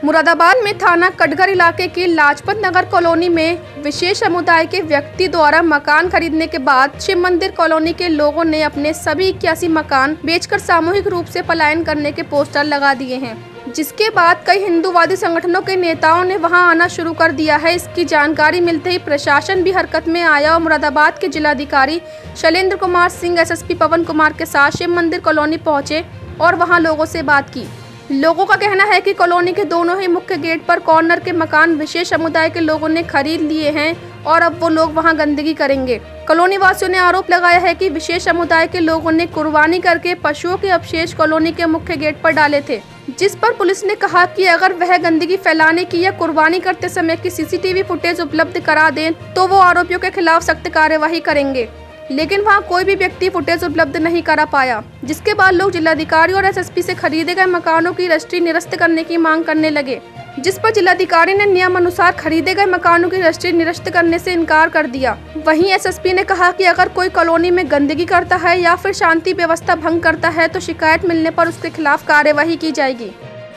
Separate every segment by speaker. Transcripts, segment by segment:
Speaker 1: मुरादाबाद में थाना कटघर इलाके की लाजपत नगर कॉलोनी में विशेष समुदाय के व्यक्ति द्वारा मकान खरीदने के बाद शिव मंदिर कॉलोनी के लोगों ने अपने सभी 81 मकान बेचकर सामूहिक रूप से पलायन करने के पोस्टर लगा दिए हैं, जिसके बाद कई हिंदूवादी संगठनों के नेताओं ने वहां आना शुरू कर दिया है। इसकी जानकारी मिलते ही प्रशासन भी हरकत में आया और मुरादाबाद के जिलाधिकारी शैलेंद्र कुमार सिंह एसएसपी पवन कुमार के साथ शिव मंदिर कॉलोनी पहुंचे और वहां लोगों से बात की। लोगों का कहना है कि कॉलोनी के दोनों ही मुख्य गेट पर कॉर्नर के मकान विशेष समुदाय के लोगों ने खरीद लिए हैं और अब वो लोग वहां गंदगी करेंगे। कॉलोनी वासियों ने आरोप लगाया है कि विशेष समुदाय के लोगों ने कुर्बानी करके पशुओं के अवशेष कॉलोनी के मुख्य गेट पर डाले थे, जिस पर पुलिस ने कहा कि अगर वह गंदगी फैलाने की या कुर्बानी करते समय की सीसीटीवी फुटेज उपलब्ध करा दें तो वो आरोपियों के खिलाफ सख्त कार्यवाही करेंगे, लेकिन वहां कोई भी व्यक्ति फुटेज उपलब्ध नहीं करा पाया, जिसके बाद लोग जिलाधिकारी और एसएसपी से खरीदे गए मकानों की रजिस्ट्री निरस्त करने की मांग करने लगे, जिस पर जिलाधिकारी ने नियम अनुसार खरीदे गए मकानों की रजिस्ट्री निरस्त करने से इनकार कर दिया। वहीं एसएसपी ने कहा कि अगर कोई कॉलोनी में गंदगी करता है या फिर शांति व्यवस्था भंग करता है तो शिकायत मिलने पर उसके खिलाफ कार्यवाही की जाएगी।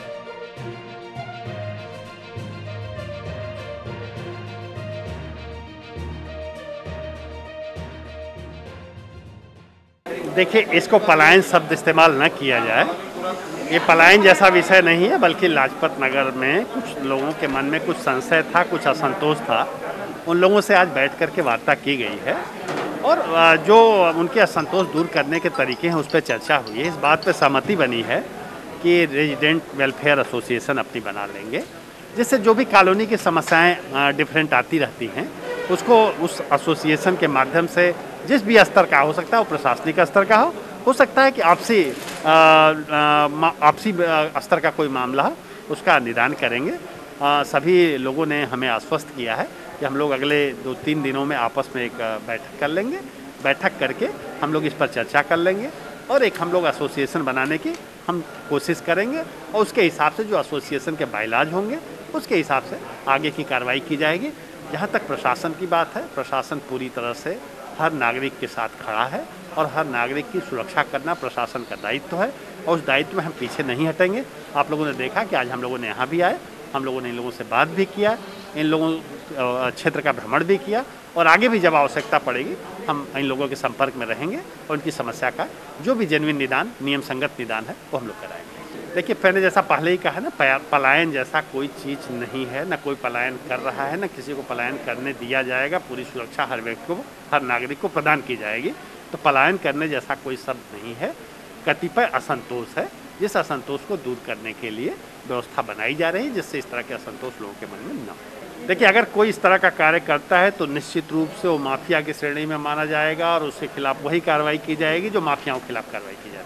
Speaker 2: देखिए, इसको पलायन शब्द इस्तेमाल न किया जाए। ये पलायन जैसा विषय नहीं है, बल्कि लाजपत नगर में कुछ लोगों के मन में कुछ संशय था, कुछ असंतोष था। उन लोगों से आज बैठ कर के वार्ता की गई है और जो उनके असंतोष दूर करने के तरीके हैं उस पर चर्चा हुई है। इस बात पर सहमति बनी है कि रेजिडेंट वेलफेयर एसोसिएशन अपनी बना लेंगे, जिससे जो भी कॉलोनी की समस्याएं डिफरेंट आती रहती हैं उसको उस एसोसिएशन के माध्यम से जिस भी स्तर का हो सकता है, वो प्रशासनिक स्तर का हो सकता है कि आपसी स्तर का कोई मामला हो, उसका निदान करेंगे। सभी लोगों ने हमें आश्वस्त किया है कि हम लोग अगले 2-3 दिनों में आपस में एक बैठक कर लेंगे। बैठक करके हम लोग इस पर चर्चा कर लेंगे और एक हम लोग एसोसिएशन बनाने की हम कोशिश करेंगे और उसके हिसाब से जो एसोसिएशन के बायलाज होंगे उसके हिसाब से आगे की कार्रवाई की जाएगी। जहाँ तक प्रशासन की बात है, प्रशासन पूरी तरह से हर नागरिक के साथ खड़ा है और हर नागरिक की सुरक्षा करना प्रशासन का दायित्व है और उस दायित्व में हम पीछे नहीं हटेंगे। आप लोगों ने देखा कि आज हम लोगों ने यहाँ भी आए, हम लोगों ने इन लोगों से बात भी किया, इन लोगों क्षेत्र का भ्रमण भी किया और आगे भी जब आवश्यकता पड़ेगी हम इन लोगों के संपर्क में रहेंगे और उनकी समस्या का जो भी जेन्युइन निदान, नियम संगत निदान है वो हम लोग कराएंगे। देखिए, मैंने जैसा पहले ही कहा ना, पलायन जैसा कोई चीज़ नहीं है, ना कोई पलायन कर रहा है, ना किसी को पलायन करने दिया जाएगा। पूरी सुरक्षा हर व्यक्ति को, हर नागरिक को प्रदान की जाएगी। तो पलायन करने जैसा कोई शब्द नहीं है। कतिपय असंतोष है, जिस असंतोष को दूर करने के लिए व्यवस्था बनाई जा रही है, जिससे इस तरह के असंतोष लोगों के मन में न हो। देखिए, अगर कोई इस तरह का कार्य करता है तो निश्चित रूप से वो माफिया की श्रेणी में माना जाएगा और उसके खिलाफ वही कार्रवाई की जाएगी जो माफियाओं के खिलाफ कार्रवाई की जाएगी।